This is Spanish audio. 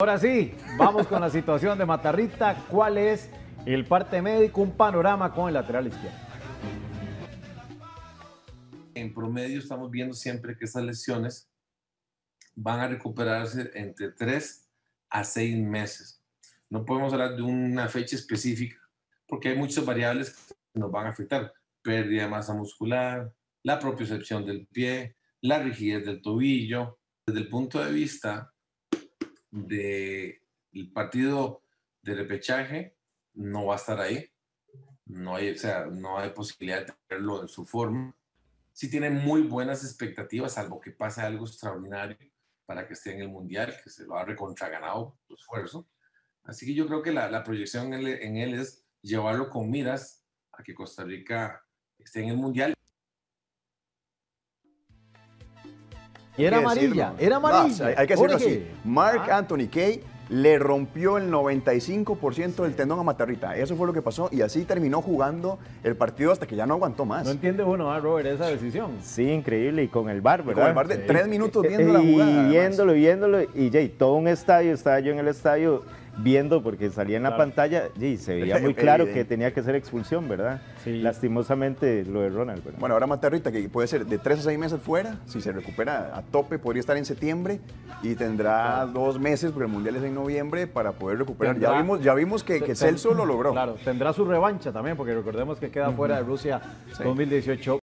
Ahora sí, vamos con la situación de Matarrita. ¿Cuál es el parte médico? Un panorama con el lateral izquierdo. En promedio estamos viendo siempre que estas lesiones van a recuperarse entre 3 a 6 meses. No podemos hablar de una fecha específica porque hay muchas variables que nos van a afectar. Pérdida de masa muscular, la propiocepción del pie, la rigidez del tobillo. Desde el punto de vista del partido de repechaje, no va a estar ahí. No hay, o sea, no hay posibilidad de tenerlo en su forma. Sí tiene muy buenas expectativas, salvo que pase algo extraordinario para que esté en el Mundial, que se lo ha recontraganado su esfuerzo. Así que yo creo que la proyección en él es llevarlo con miras a que Costa Rica esté en el Mundial. Y era amarilla, era amarilla. No, hay que decirlo así. Marc Anthony Kaye le rompió el 95% del tendón a Matarrita. Eso fue lo que pasó y así terminó jugando el partido hasta que ya no aguantó más. No entiende uno, Robert, esa decisión. Sí, increíble. Y con el VAR, ¿verdad? Con el VAR de 3 minutos viendo la jugada. Y viéndolo. Y Jay, todo un estadio, estaba yo en el estadio viendo porque salía en la pantalla y se veía muy claro que tenía que ser expulsión, ¿verdad? Sí. Lastimosamente lo de Ronald, ¿verdad? Bueno, ahora Matarrita, que puede ser de 3 a 6 meses fuera, si se recupera a tope, podría estar en septiembre y tendrá 2 meses, porque el Mundial es en noviembre, para poder recuperar. Ya vimos que Celso lo logró. Claro, tendrá su revancha también, porque recordemos que queda fuera de Rusia 2018.